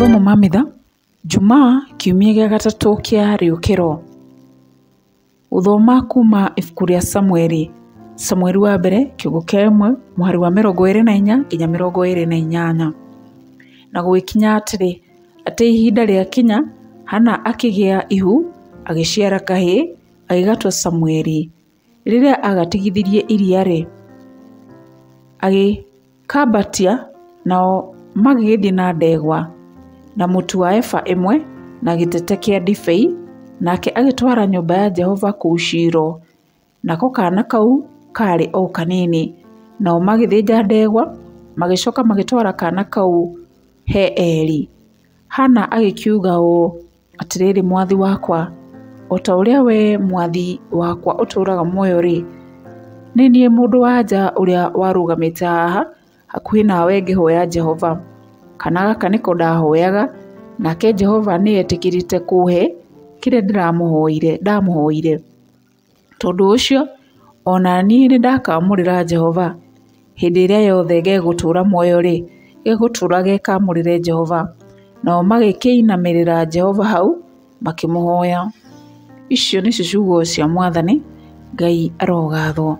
Mathomo ma mitha Jumaa kiumia gĩa gatatũ kĩa rĩũkĩro. Gũthoma kuma ibuku rĩa Samueli wa mbere kiugo kĩa 1 mũhari wa 24 nginya 28. Na gũgĩkinya atĩ ihinda rĩakinya, Hana akĩgĩa ihu, agĩciara kahĩĩ, agĩgatua Samueli. Rĩrĩa agatigithirie iria agĩkambatia, nao magĩgĩthiĩ na ndegwa na mũtu wa eba ĩmwe na gĩtete kĩa ndibei, nake agĩtwara nyũmba ya Jehova kũu Shilo. Nako kana kau karĩ o kanini. Nao magĩthĩnja ndegwa, magĩcoka magĩtwara kana kau he Eli. Hana agĩkiuga atĩrĩrĩ, mwathi wakwa, o ta ũrĩa we mwathi wakwa ũtũũraga muoyo nĩ niĩ mũndũ wa nja ũrĩa warũgamĩte haha hakuhĩ nawe ngĩhoya Jehova. Kana gaka nĩko ndahoyaga, nake Jehova nĩ etĩkĩrĩte kũhe kĩrĩa ndamũhoire. Tondũ ũcio, ona niĩ nĩ ndakamũrĩra Jehova. Hĩndĩ ĩrĩa yothe gegũtũũra muoyo gegũtũũra gekamũrĩre Jehova. Nao magĩkĩinamĩrĩra Jehova hau, makĩmũhoya. Icio nĩcio ciugo cia Mwathani. Ngai arogathwo.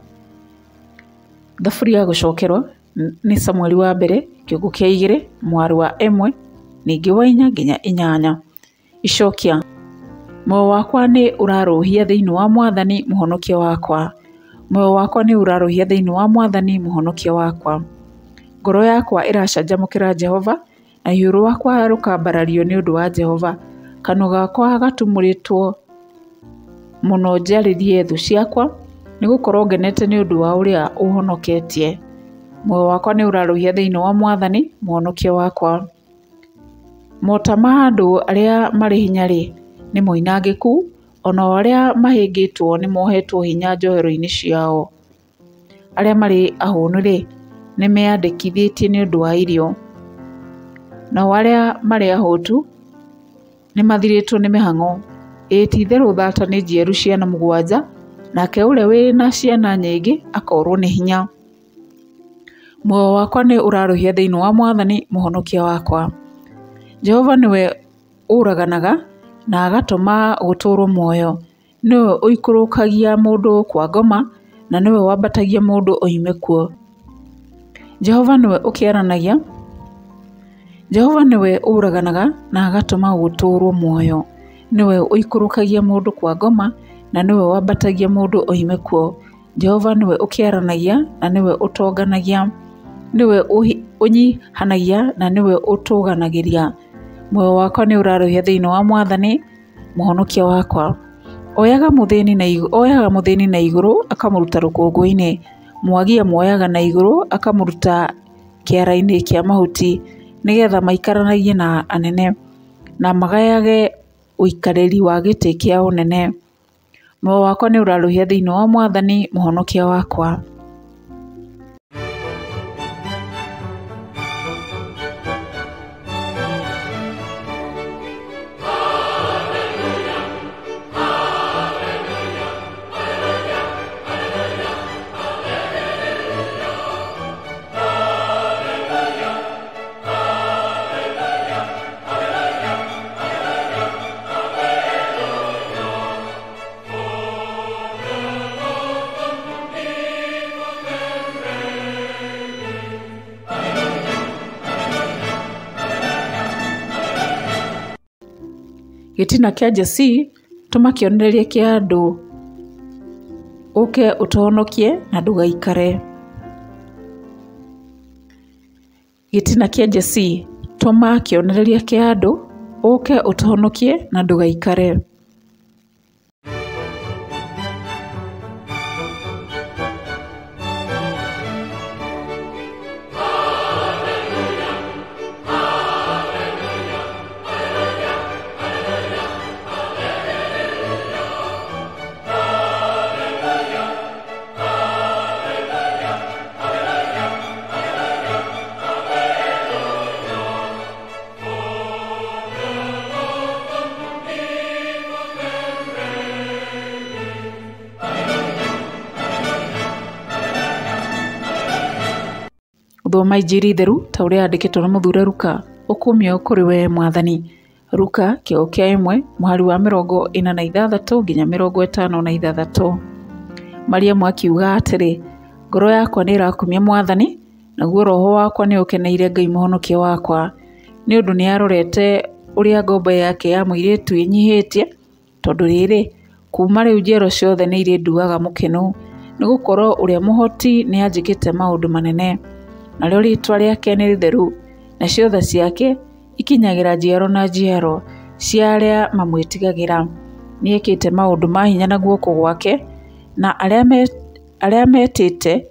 Thaburi ya gũcokerwo nĩ Samueli wa mbere kiugo kĩa 2 mũhari wa 1 ningĩ wa 4 nginya 8. Icokia: muoyo wakwa nĩ ũrarũhia thĩinĩ wa Mwathani mũhonokia wakwa. Muoyo wakwa nĩ ũrarũhia thĩinĩ wa Mwathani mũhonokia wakwa. Ngoro yakwa ĩracanjamũkĩra Jehova, na hiũ rwakwa rũkambarario nĩ ũndũ wa Jehova. Kanua gakwa gatumũrĩtwo mũno njarĩrie thũ ciakwa, nĩgũkorwo ngenete nĩ ũndũ wa ũrĩa ũhonoketie. Muoyo wakwa nĩ ũrarũhia thĩinĩ wa Mwathani mũhonokia wakwa. Mota ma andũ arĩa marĩ hinya nĩ moinangĩku, ona arĩa mahĩngĩtwo nĩ mohetwo hinya njohero-inĩ ciao. Arĩa marĩ ahũnu nĩ meyandĩkithĩtie nĩ ũndũ wa irio. Nao arĩa marĩ ahũtu nĩ mathirĩtwo nĩ mĩhang'o. Ti-itherũ thata nĩ njiaru ciana 7, nake ũrĩa wĩna ciana nyingĩ akorwo nĩ hinya. Muoyo wakwa nĩ ũrarũhia thĩinĩ wa Mwathani mũhonokia wakwa. Jehova nĩwe ũraganaga na agatũma gũtũũrwo muoyo. Nĩwe ũikũrũkagia mũndũ kwa ngoma, na nĩwe wambatagia mũndũ oime kuo. Jehova nĩwe ũkĩaranagia. Jehova nĩwe ũraganaga na agatũma gũtũũrwo muoyo. Nĩwe ũikũrũkagia mũndũ kwa ngoma, na nĩwe wambatagia mũndũ oime kuo. Jehova nĩwe ũkĩaranagia na nĩwe ũtonganagia. Nĩwe ũnyihanagia na nĩwe ũtũganagĩria. Muoyo wakwa nĩ ũrarũhia thĩinĩ wa Mwathani mũhonokia wakwa. Oyaga mũthĩni na igũrũ akamũruta rũkũngũ-inĩ. Mwagia muoyaga na igũrũ akamũruta kĩara-inĩ kĩa mahuti, nĩgetha maikaranagie na anene na magayage ũikarĩri wa gĩtĩ kĩa ũnene. Muoyo wakwa nĩ ũrarũhia thĩinĩ wa Mwathani mũhonokia wakwa. Gĩtina kĩa Jesii tũma kĩonereria kĩa andũ, ũke ũtũhonokie na ndũgaikare. Gĩtina kĩa Jesii tũma kĩonereria kĩa andũ, ũke ũtũhonokie na ndũgaikare. Gũthoma Injili theru ta ũrĩa yandĩkĩtwo na mũthure Luka. ũkumio kũrĩ we Mwathani. Luka kĩo kĩa 1 mũhari wa 46 nginya 56. Mariamu akiuga atĩrĩ, ngoro yakwa nĩ ĩrakumia Mwathani, naguo roho wakwa nĩ ũkeneire Ngai mũhonokia wakwa, nĩ ũndũ nĩ arorete ũrĩa ngombo yake ya mũirĩtu ĩnyihĩtie, tondũ rĩrĩ, kuuma rĩu njiaro ciothe nĩ irĩnduaga mũkenu, nĩ gũkorwo ũrĩa mũhoti nĩ anjĩkĩte maũndũ manene, narĩo rĩĩtwa rĩake nĩ rĩtheru, na ciothe ciake ikinyagĩra njiaro na njiaro cia arĩa mamwĩtigagĩra. Nĩ ekĩte maũndũ ma hinya na guoko gwake, na arĩa metĩte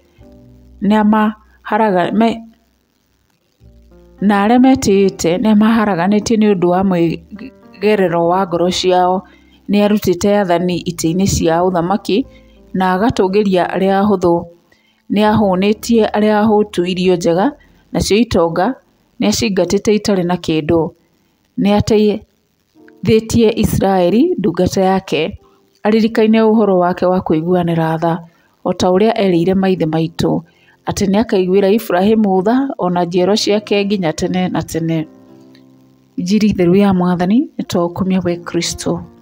nĩ maharaganĩtie nĩ ũndũ wa mwĩgerero wa ngoro ciao. Nĩ arutĩte athani itĩ-inĩ cia ũthamaki na agatũũgĩria arĩa ahũthũ. Nĩ ahũnĩtie arĩa ahũtu irio njega, nacio itonga nĩ acingatĩte itarĩ na kĩndũ. Nĩ ateithĩtie Israeli ndungata yake, aririkane ũhoro wake wa kũiguanĩra tha, o ta ũrĩa erĩire maithe maitũ, atĩ nĩ akaiguĩra Iburahĩmu tha, ona njiaro ciake nginya tene na tene. Injili theru ya Mwathani. Nĩ twaũkumia we Kristo.